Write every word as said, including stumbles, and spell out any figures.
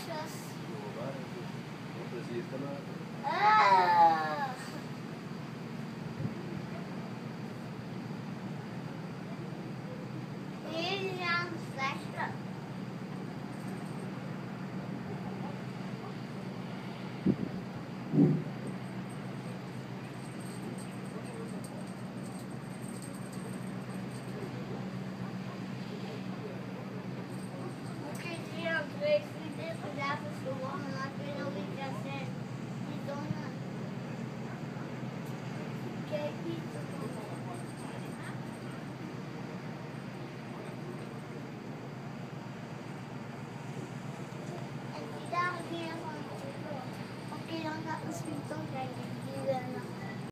bolachas. Não resista nada. Ah! Ele já não fecha. Porque tinha três filhos que já se formam na finalmente a ser de dona. Que